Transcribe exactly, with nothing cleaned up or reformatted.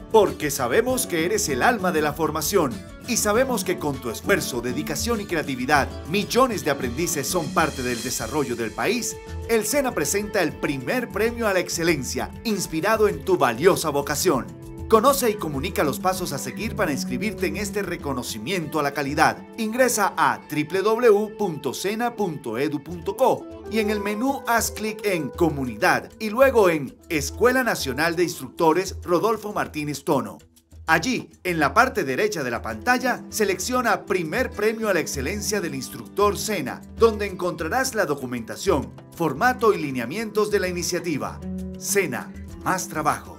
Porque sabemos que eres el alma de la formación y sabemos que con tu esfuerzo, dedicación y creatividad, millones de aprendices son parte del desarrollo del país. El SENA presenta el primer premio a la excelencia, inspirado en tu valiosa vocación. Conoce y comunica los pasos a seguir para inscribirte en este reconocimiento a la calidad. Ingresa a w w w punto sena punto edu punto co y en el menú haz clic en Comunidad y luego en Escuela Nacional de Instructores Rodolfo Martínez Tono. Allí, en la parte derecha de la pantalla, selecciona Primer Premio a la Excelencia del Instructor SENA, donde encontrarás la documentación, formato y lineamientos de la iniciativa. SENA, más trabajo.